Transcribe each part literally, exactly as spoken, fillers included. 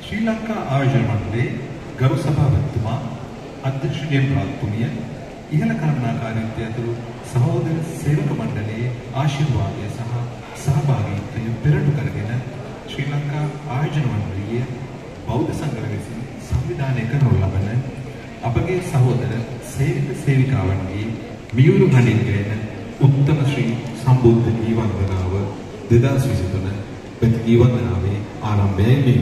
ශ්‍රී ලංකා ආයෝජන මණ්ඩලයේ ගරු සභාපතිතුමා අධ්‍යක්ෂණයෙන් ප්‍රාර්ථනීය ඉහළ කළමනාකාරීත්වය ඇතුළු සහෝදර සේවක මණ්ඩලයේ ආශිර්වාදය සහ සහභාගීත්වය පෙරටු කරගෙන ශ්‍රී ලංකා ආයෝජන මණ්ඩලීය බෞද්ධ සංඝරත්නය විසින් සංවිධානය කරනු ලබන අපගේ සහෝදර සේවක සේවිකාවන්ගේ මියුරු ගණින් ගැන උත්තම ශ්‍රී සම්බුද්ධ ජීවන්දනාව දෙදහස් විසිතුන වෙත ජීවන්දනාවේ ආරම්භයයි මේ.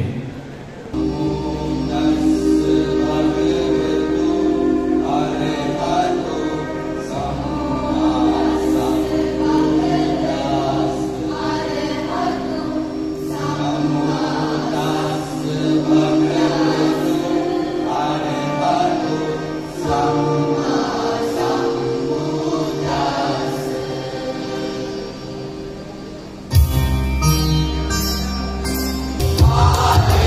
Hallelujah.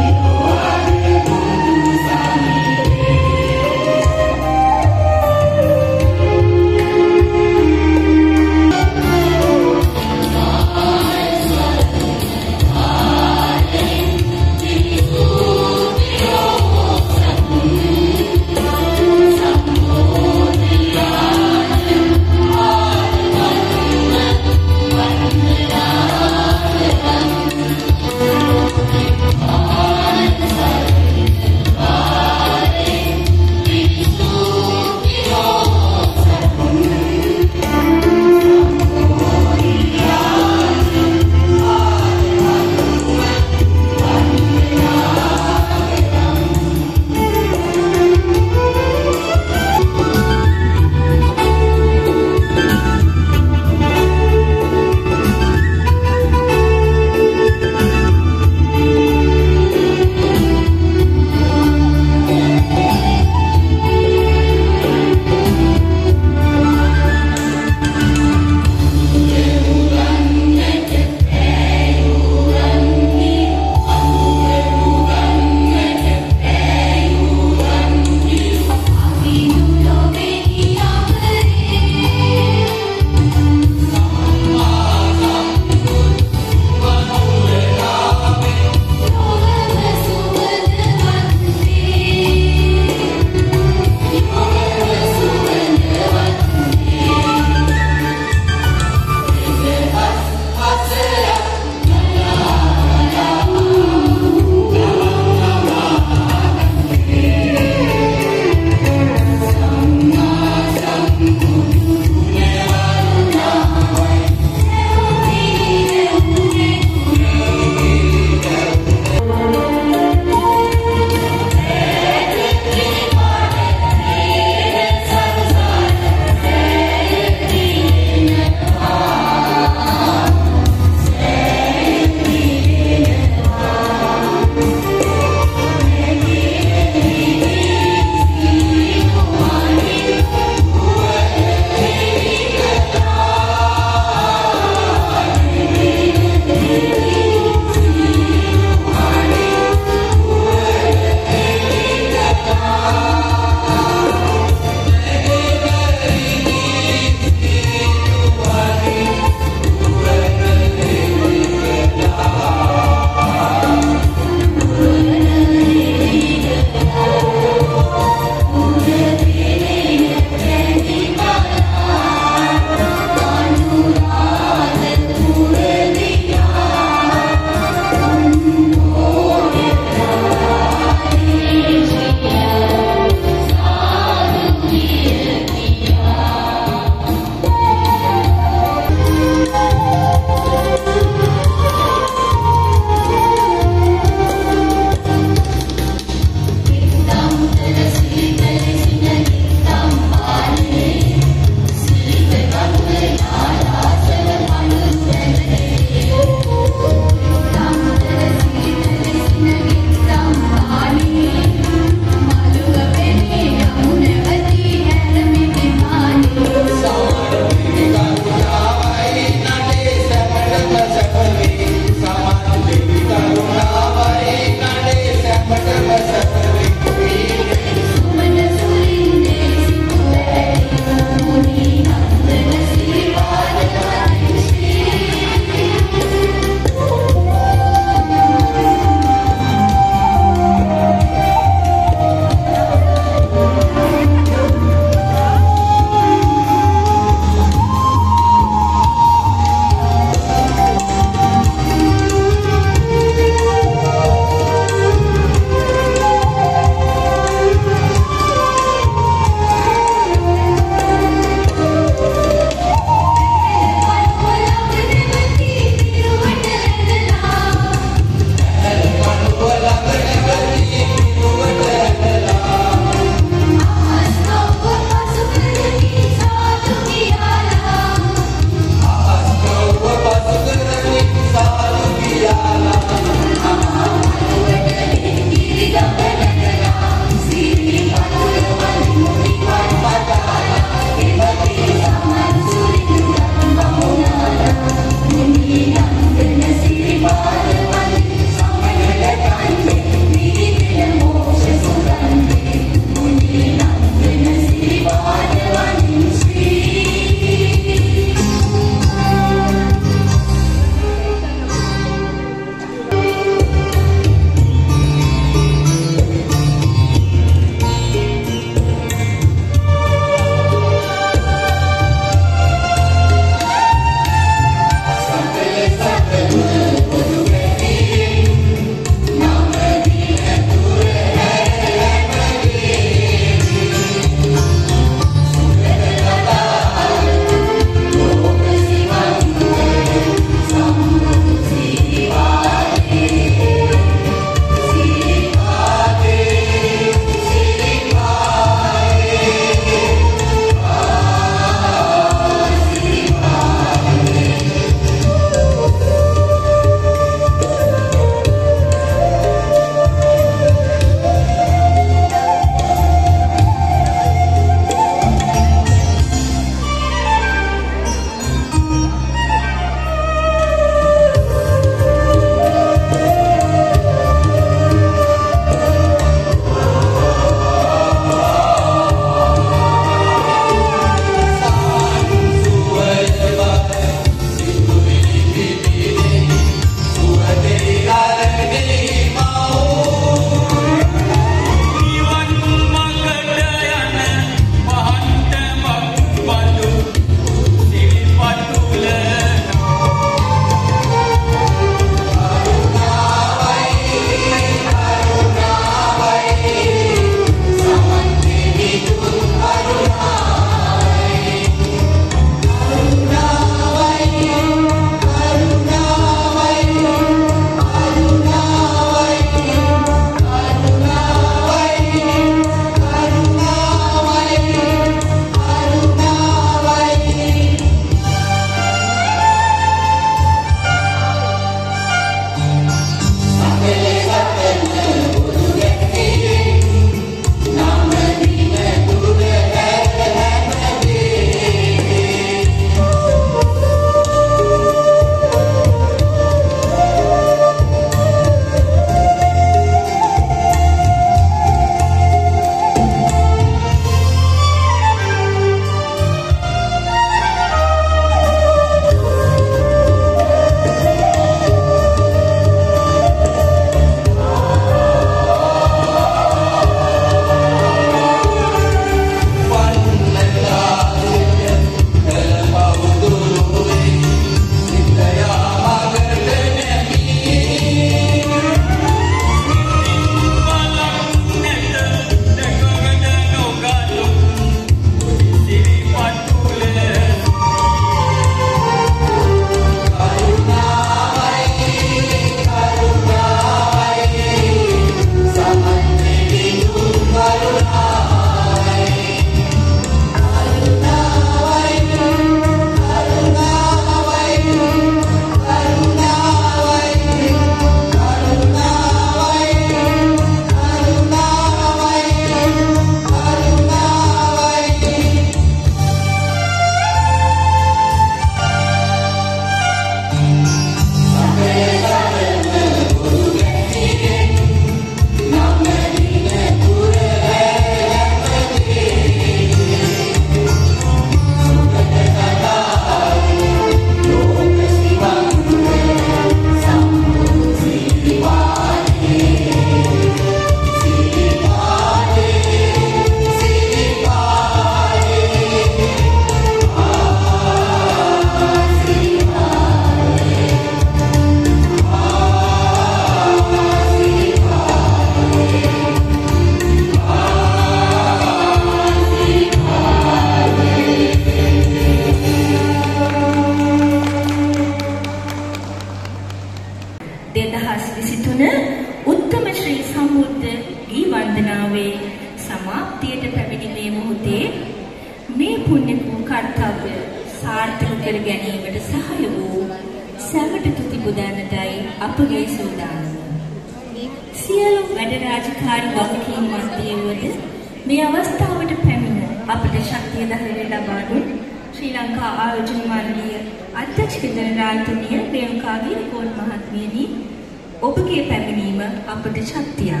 මේ මොහොතේ මේ පුණ්‍ය කර්තව්‍ය සාර්ථක කර ගැනීමට සහාය වූ සැමට තුති පුදන්නටයි අපගේ සූදානම. සියලු වැඩ රාජකාරී වගකීම් මැදයේද මේ අවස්ථාවට පැමිණ අපට ශක්තිය ධෛර්යය ලබා දුන් ශ්‍රී ලංකා ආයෝජන මණ්ඩලයේ අධ්‍යක්ෂක ජනරාල්තුමිය රේණුකා ගිරිකෝන් මහත්මියනි ඔබගේ පැමිණීම අපට ශක්තියක්.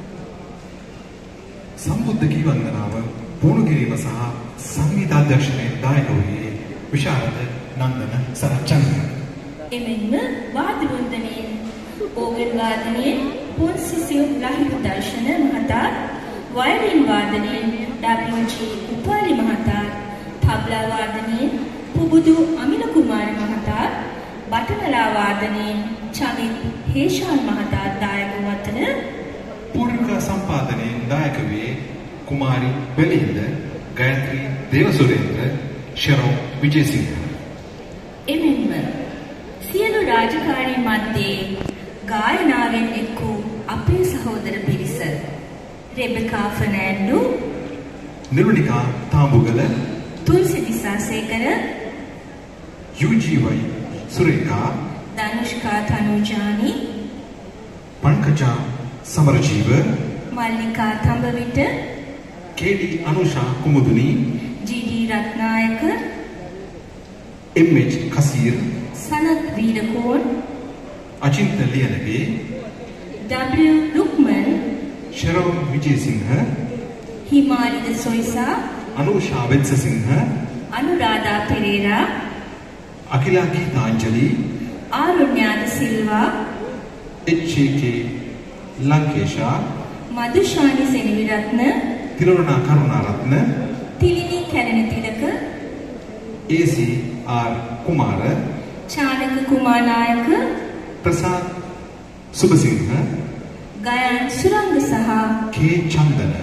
සම්බුද්ධ කී වන්දනාව පුහුණු කිරීම සහ සංගීත අධ්‍යක්ෂණයේ දායක වූයේ විශාරද නන්දන සරච්චන්ද්‍ර. එමෙන්ම වාද්‍ය වන්දනයේ ඕගන් වාදනයේ පොන්සිසියු ලහිරු දර්ශන මහතා, වයලින් වාදනයේ ඩබ්ලිව්.ජී. උපාලි මහතා, තබ්ලා වාදනයේ පුබුදු අමිල කුමාර මහතා, බටනලා වාදනයේ චමිත් හේෂාන් මහතා දායක වතන පූර්වික සම්පාදනයේ දායක වේ කුමාරි බෙලින්ද, ගයත්‍රී දේවසුරේන්ද්‍ර, ශරෝ විජේසිංහ. එමෙන්ම සියලු රාජකාරී මැද්දේ ගායනාවෙන් එක් වූ අපේ සහෝදර පිරිස රෙබෙකා ෆර්නෑන්ඩෝ, නිරුනිකා තාඹුගල, තුල්සි දිසාසේකර, යූජීවයි Sureka, Dhanushka Thanujani, Pankaja Samarajeewa, Mallika Thambawita, K D Anusha Kumuduni, G D. Rathnayake, M H. Kaseer, Sanath Weerakoon, Achintha Liyanage, W. Lukman, Sharo Wijesinghe, හිමාලිද සොයිසා, අනුෂා වෙත්සසිංහ, අනුරාධා පෙරේරා, අකිලා ගීතාංජලි, ආරුණ්‍යාද Silva, H A K. Lankesha, Madushani Seneviratne, Thiruna Karunaratne, Thilini Kelanithilaka, A C. R. Kumara, Chanaka Kumaranayake, Prasad Subasinghe, Gayan Suranga සහ කේ. චන්දන.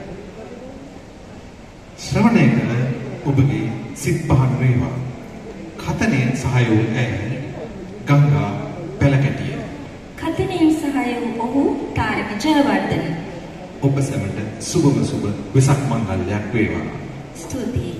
ශ්‍රවණය කළ ඔබගේ සිත් පහන් වේවා. කතනෙන් සහයෝ ඇය ගංගා පැලකැටිය. කතනෙන් සහයෝ ඔහු තාරක ජයවර්ධන. ඔබ සැමට සුබම සුබ වෙසක් මංගල්‍යයක් වේවා. ස්තුතියි.